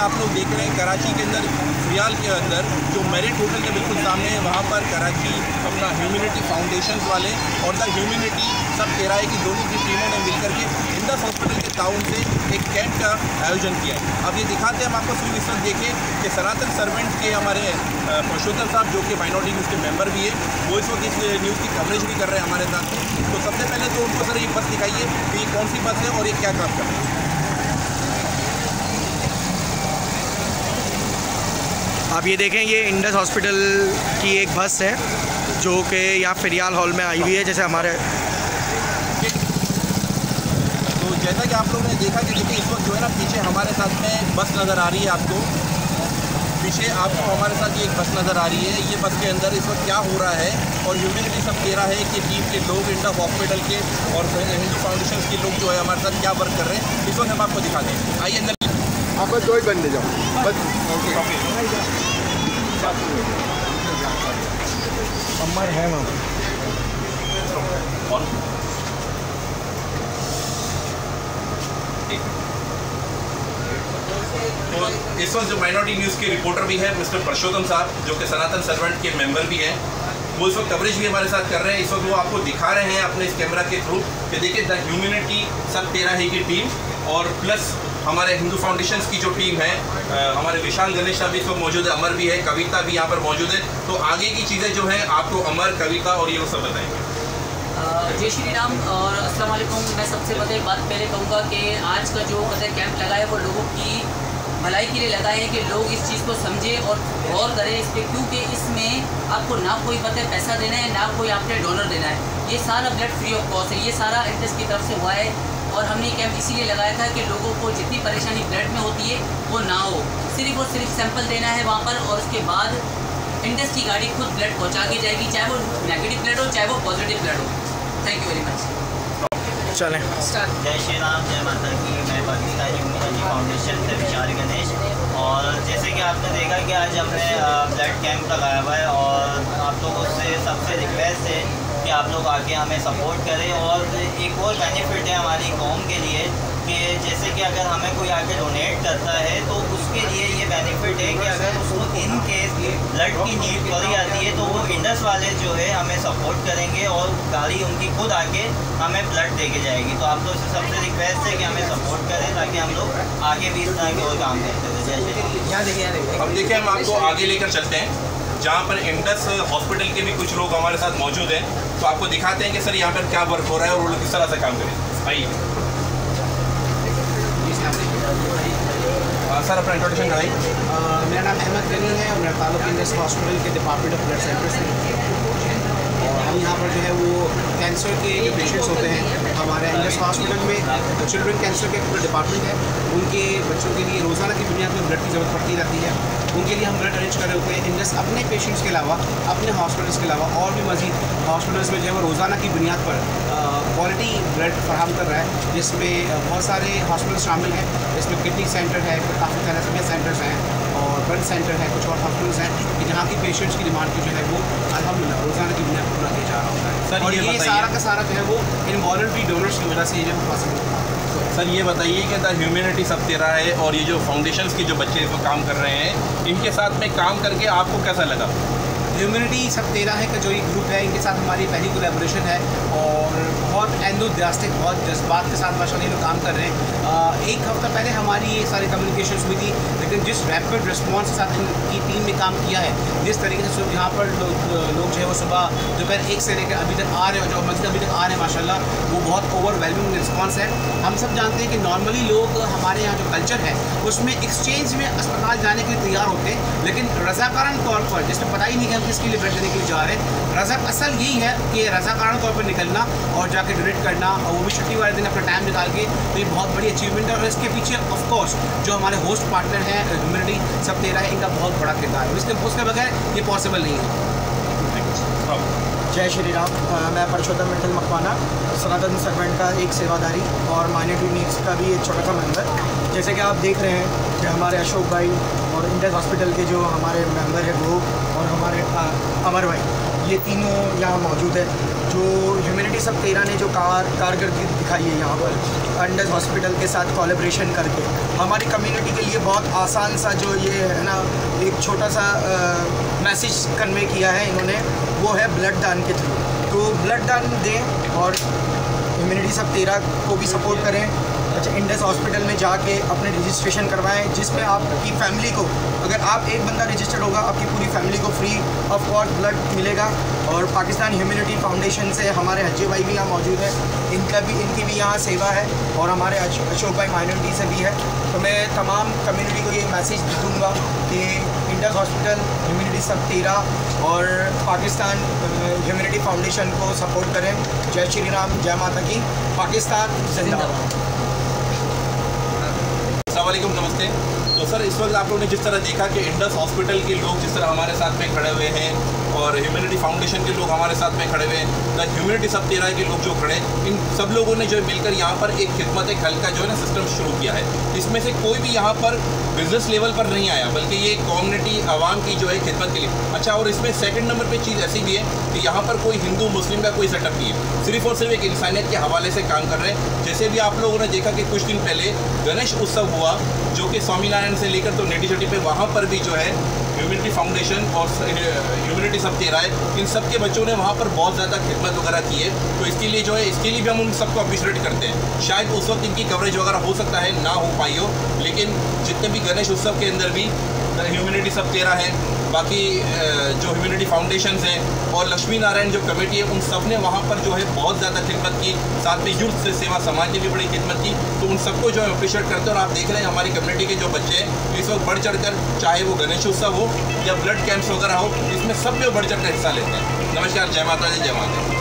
आप लोग देख रहे हैं कराची के अंदर रियाल के अंदर जो मेरिट होटल के बिल्कुल सामने है, वहाँ पर कराची अपना ह्यूमैनिटी फाउंडेशन वाले और द ह्यूमैनिटी सब तेराह की दोनों की टीमों ने मिलकर के इंडस हॉस्पिटल के ताउन से एक कैंप का आयोजन किया है। अब ये दिखाते हैं हम आपको सिर्फ इस वक्त देखें कि सनातन सर्वेंट के हमारे परशोत्तम साहब जो कि माइनॉरिटी न्यूज़ के मेंबर भी है, वो इस वक्त इस न्यूज़ की कवरेज भी कर रहे हैं हमारे साथ में। तो सबसे पहले तो उनको सर ये बस दिखाइए कि ये कौन सी बस है और ये क्या काम कर रही है। आप ये देखें, ये इंडस हॉस्पिटल की एक बस है जो कि यहाँ फिरियाल हॉल में आई हुई है। जैसे हमारे तो जैसा कि आप लोगों ने देखा कि देखिए इस वक्त जो है ना पीछे हमारे साथ में बस नज़र आ रही है, आपको पीछे आपको हमारे साथ ये एक बस नज़र आ रही है। ये बस के अंदर इस वक्त क्या हो रहा है और ह्यूमैनिटी सब कह रहा है कि टीम के लोग इंडस हॉस्पिटल के और हिंदू फाउंडेशन के लोग जो है हमारे साथ क्या वर्क कर रहे हैं, इस वक्त हम आपको दिखा दें। आइए अंदर आप बस दो ही बंदे जाओ बस। अमर है मैम। तो इस वक्त जो माइनॉरिटी न्यूज़ के रिपोर्टर भी है मिस्टर परशोत्तम साहब, जो कि सनातन सर्वेंट के मेंबर भी हैं, वो इस वक्त कवरेज भी हमारे साथ कर रहे हैं। इस वक्त वो आपको दिखा रहे हैं अपने इस कैमरा के थ्रू कि देखिए द ह्यूमैनिटी सब तेराह की टीम और प्लस हमारे हिंदू फाउंडेशंस की जो टीम है, हमारे विशाल गणेश साहब इस वक्त मौजूद है, अमर भी है, कविता भी यहाँ पर मौजूद है। तो आगे की चीज़ें जो हैं आपको अमर, कविता और ये लोग सब बताएंगे। जय श्री राम और अस्सलाम वालेकुम। मैं सबसे पहले बात पहले कहूँगा कि आज का जो कैंप लगा है वो लोगों की भलाई के लिए लगा है कि लोग इस चीज़ को समझें और गौर करें इस पर, क्योंकि इसमें आपको ना कोई पैसा देना है ना कोई आपने डोनर देना है। ये सारा ब्लड फ्री ऑफ कॉस्ट है, ये सारा इंडस की तरफ से हुआ है। और हमने कैंप इसीलिए लगाया था कि लोगों को जितनी परेशानी ब्लड में होती है वो ना हो, सिर्फ और सिर्फ सैंपल देना है वहाँ पर और उसके बाद इंडस की गाड़ी खुद ब्लड पहुँचा के जाएगी, चाहे वो नेगेटिव ब्लड हो चाहे वो पॉजिटिव ब्लड हो। Thank you very much. चलें जय श्री राम, जय माता की। मैं पाकिस्तानी ह्यूमैनिटी फाउंडेशन से विशाल गणेश, और जैसे कि आपने देखा कि आज हमने ब्लड कैंप लगाया हुआ है और आप लोगों से सबसे रिक्वेस्ट है कि आप लोग आके हमें सपोर्ट करें। और एक और बेनिफिट है हमारी कौम के लिए कि जैसे कि अगर हमें कोई आके डोनेट करता है तो उसके लिए ये बेनिफिट है कि अगर उसको इन केस ब्लड की नीड पड़ जाती है तो वो इंडस वाले जो है हमें सपोर्ट करेंगे और गाड़ी उनकी खुद आके हमें ब्लड दे के जाएगी। तो आप लोग से सबसे रिक्वेस्ट है कि हमें सपोर्ट करें ताकि हम लोग आगे भी इस तरह के और काम करते रहे। जैसे अब देखिए हम आपको आगे लेकर चलते हैं जहाँ पर इंडस हॉस्पिटल के भी कुछ लोग हमारे साथ मौजूद हैं, तो आपको दिखाते हैं कि सर यहाँ पर क्या वर्क हो रहा है और वो लोग किस तरह से काम करें। आइए सर अपना इंट्रोडक्शन कराइए। मेरा नाम अहमद गनी है और मेरा ताल्लुक इंडस हॉस्पिटल के डिपार्टमेंट ऑफ ब्लड सेंटर से। और हम यहाँ पर जो है वो कैंसर के जो पेशेंट्स होते हैं हमारे इंडस हॉस्पिटल में चिल्ड्रन कैंसर के पूरा डिपार्टमेंट है, उनके बच्चों के लिए रोज़ाना की बुनियाद पर ब्लड की ज़रूरत पड़ती रहती है। उनके लिए हम ब्लड अरेंज कर रहे होते हैं। इंडस अपने पेशेंट्स के अलावा अपने हॉस्पिटल्स के अलावा और भी मज़ीद हॉस्पिटल्स में जो है वो रोज़ाना की बुनियाद पर क्वालिटी ब्लड फराहम कर रहा है, जिसमें बहुत सारे हॉस्पिटल शामिल हैं, जिसमें किडनी सेंटर है, काफ़ी थैलेसीमिया सेंटर्स हैं और ब्लड सेंटर है, कुछ और हॉस्पिटल्स हैं कि जहाँ की पेशेंट्स की डिमांड की जो है वो अल्हम्दुलिल्लाह रोज़ाना की बुनियाद पर पूरा किया जा रहा होता है। सर और ये सारा का सारा जो है वो इनवॉलंटरी डोनर्स की वजह से ये पॉसिबल होता है। सर ये बताइए कि द ह्यूमैनिटी सब तेराह है और ये जो फाउंडेशंस के जो बच्चे इसमें काम कर रहे हैं, इनके साथ में काम करके आपको कैसा लगा? ह्यूमैनिटी सब तेराह का जो ये ग्रुप है इनके साथ हमारी पहली कोलैबोरेशन है और बहुत एंथुसियास्टिक, बहुत जज्बात के साथ माशाल्लाह ये लोग काम कर रहे हैं। एक हफ्ता पहले हमारी ये सारी कम्युनिकेशन हुई थी, लेकिन जिस रैपिड रिस्पॉन्स के साथ इनकी टीम ने काम किया है, जिस तरीके से यहाँ पर लोग जो है वो सुबह दोपहर 1 से लेकर अभी तक आ रहे हैं और जो मस्जिद अभी तक आ रहे हैं माशाल्लाह, वो बहुत ओवरवेलमिंग रिस्पॉन्स है। हम सब जानते हैं कि नॉर्मली लोग हमारे यहाँ जो कल्चर है उसमें एक्सचेंज में अस्पताल जाने के लिए तैयार होते हैं, लेकिन रज़ाकाराना तौर पर जिसमें पता ही नहीं कि हम किसके लिए ब्लड देने के लिए जा रहे हैं, रज़ा असल यही है कि रज़ाकाराना तौर पर निकलना और जाके डोनेट करना, और वो भी छुट्टी वाले दिन अपना टाइम निकाल के, तो ये बहुत बड़ी अचीवमेंट है। और इसके पीछे ऑफ कोर्स जो हमारे होस्ट पार्टनर हैं ह्यूमैनिटी सब तेराह है, इनका बहुत बड़ा किरदार है। उसके बगैर ये पॉसिबल नहीं है। जय श्री राम, मैं परशोत्तम मित्तल मकवाना, सनातन सर्वेंट का एक सेवादारी और माइनॉरिटी न्यूज़ का भी एक छोटा सा मेंबर। जैसे कि आप देख रहे हैं कि हमारे अशोक भाई और इंडस हॉस्पिटल के जो हमारे मेंबर हैं वो और हमारे अमर भाई, ये तीनों यहाँ मौजूद है, जो ह्यूमैनिटी सब 13 ने जो कारकर्दगी दिखाई है यहाँ पर अंडस हॉस्पिटल के साथ कोलैबोरेशन करके हमारी कम्युनिटी के लिए बहुत आसान सा जो ये है ना एक छोटा सा मैसेज कन्वे किया है इन्होंने, वो है ब्लड दान के थ्रू। तो ब्लड दान दें और ह्यूमैनिटी सब 13 को भी सपोर्ट करें। अच्छा, इंडस हॉस्पिटल में जाके अपने रजिस्ट्रेशन करवाएं, जिसमें आपकी फैमिली को, अगर आप एक बंदा रजिस्टर्ड होगा, आपकी पूरी फैमिली को फ्री ऑफ कॉस्ट ब्लड मिलेगा। और पाकिस्तान ह्यूमैनिटी फाउंडेशन से हमारे हज्जे भाई भी यहाँ मौजूद है, इनकी भी यहाँ सेवा है, और हमारे अशोक भाई माइनॉरिटी से भी है। तो मैं तमाम कम्युनिटी को ये मैसेज दूँगा कि इंडस हॉस्पिटल, ह्यूमैनिटी सब 13 और पाकिस्तान ह्यूमैनिटी फाउंडेशन को सपोर्ट करें। जय श्री राम, जय माता की, पाकिस्तान जिंदाबाद। अस्सलामुअलैकुम, नमस्ते। तो सर, इस वक्त आप लोगों ने जिस तरह देखा कि इंडस हॉस्पिटल के लोग जिस तरह हमारे साथ में खड़े हुए हैं और ह्यूमैनिटी फाउंडेशन के लोग हमारे साथ में खड़े हुए हैं, द ह्यूमैनिटी सब 13 के लोग जो खड़े हैं, इन सब लोगों ने जो मिलकर यहाँ पर एक खिदमत खल का जो है ना सिस्टम शुरू किया है। इसमें से कोई भी यहाँ पर बिजनेस लेवल पर नहीं आया, बल्कि ये कम्युनिटी आवाम की जो है खिदमत के लिए। अच्छा, और इसमें सेकंड नंबर पे चीज़ ऐसी भी है कि यहाँ पर कोई हिंदू मुस्लिम का कोई सेटअप नहीं है, सिर्फ और सिर्फ एक इंसानियत के हवाले से काम कर रहे हैं। जैसे भी आप लोगों ने देखा कि कुछ दिन पहले गणेश उत्सव हुआ, जो कि स्वामीनारायण से लेकर तो नेटी चटी पे, वहाँ पर भी जो है ह्यूमैनिटी फाउंडेशन और ह्यूमैनिटी सब 13 है, इन सब के बच्चों ने वहाँ पर बहुत ज़्यादा खिदमत वगैरह की है। तो इसके लिए जो है, इसके लिए भी हम उन सबको अप्रिशिएट करते हैं। शायद उस वक्त इनकी कवरेज वगैरह हो सकता है ना हो पाई हो, लेकिन जितने भी गणेश उत्सव के अंदर भी ह्यूमैनिटी सब 13 है, बाकी जो ह्यूमैनिटी फाउंडेशन हैं और लक्ष्मी नारायण जो कमेटी है, उन सब ने वहाँ पर जो है बहुत ज़्यादा खिदमत की। साथ में यूथ से सेवा समाज ने भी बड़ी खिदमत की। तो उन सबको जो है अप्रिशिएट करते हैं। और आप देख रहे हैं हमारी कम्युनिटी के जो बच्चे हैं इस वक्त बढ़ चढ़ कर, चाहे वो गणेश उत्सव हो या ब्लड कैंप्स वगैरह हो, इसमें सब में बढ़ चढ़ कर हिस्सा लेते हैं। नमस्कार, जय माता दी, जय माता।